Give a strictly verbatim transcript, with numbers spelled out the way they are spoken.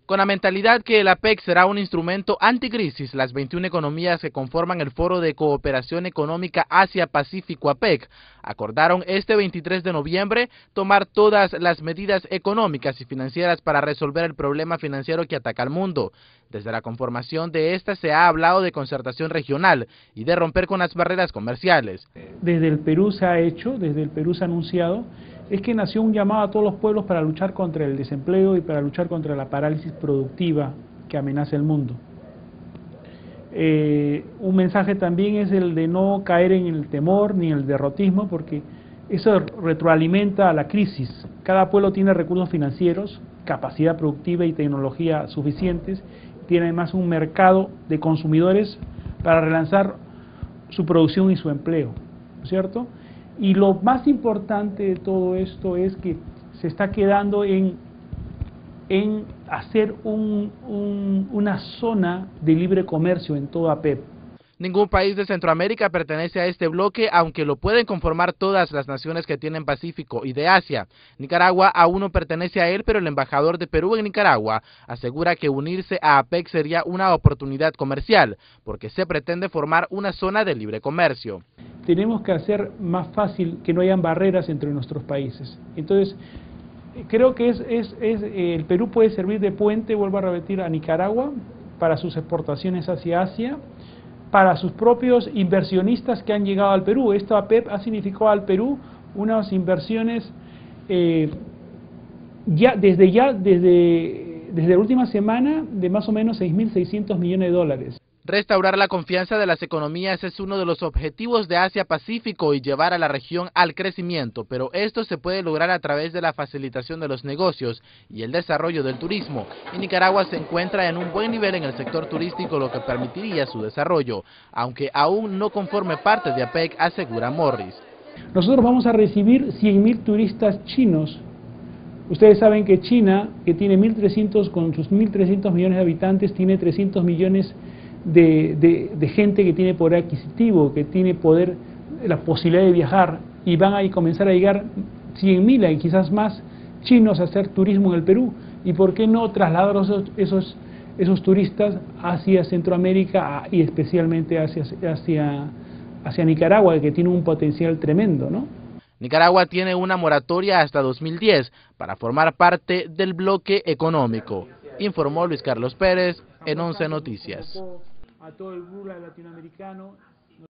Con la mentalidad que el APEC será un instrumento anticrisis, las veintiuna economías que conforman el Foro de Cooperación Económica Asia-Pacífico APEC acordaron este veintitrés de noviembre tomar todas las medidas económicas y financieras para resolver el problema financiero que ataca al mundo. Desde la conformación de esta se ha hablado de concertación regional y de romper con las barreras comerciales. Desde el Perú se ha hecho, desde el Perú se ha anunciado, es que nació un llamado a todos los pueblos para luchar contra el desempleo y para luchar contra la parálisis productiva que amenaza el mundo. Eh, un mensaje también es el de no caer en el temor ni en el derrotismo, porque eso retroalimenta a la crisis. Cada pueblo tiene recursos financieros, capacidad productiva y tecnología suficientes, tiene además un mercado de consumidores para relanzar su producción y su empleo, ¿no es cierto? Y lo más importante de todo esto es que se está quedando en, en hacer un, un, una zona de libre comercio en toda APEC. Ningún país de Centroamérica pertenece a este bloque, aunque lo pueden conformar todas las naciones que tienen Pacífico y de Asia. Nicaragua aún no pertenece a él, pero el embajador de Perú en Nicaragua asegura que unirse a APEC sería una oportunidad comercial, porque se pretende formar una zona de libre comercio. Tenemos que hacer más fácil que no hayan barreras entre nuestros países. Entonces, creo que es, es, es, el Perú puede servir de puente, vuelvo a repetir, a Nicaragua para sus exportaciones hacia Asia, para sus propios inversionistas que han llegado al Perú. Esta APEC ha significado al Perú unas inversiones eh, ya desde ya desde, desde la última semana de más o menos seis mil seiscientos millones de dólares. Restaurar la confianza de las economías es uno de los objetivos de Asia-Pacífico y llevar a la región al crecimiento, pero esto se puede lograr a través de la facilitación de los negocios y el desarrollo del turismo, y Nicaragua se encuentra en un buen nivel en el sector turístico, lo que permitiría su desarrollo, aunque aún no conforme parte de APEC, asegura Morris. Nosotros vamos a recibir cien mil turistas chinos. Ustedes saben que China, que tiene mil trescientos, con sus mil trescientos millones de habitantes, tiene trescientos millones De, de, de gente que tiene poder adquisitivo, que tiene poder, la posibilidad de viajar, y van a comenzar a llegar cien mil y quizás más chinos a hacer turismo en el Perú. ¿Y por qué no trasladar esos, esos, esos turistas hacia Centroamérica y especialmente hacia, hacia, hacia Nicaragua, que tiene un potencial tremendo, ¿no? Nicaragua tiene una moratoria hasta dos mil diez para formar parte del bloque económico, informó Luis Carlos Pérez en once Noticias. A todo el rural latinoamericano.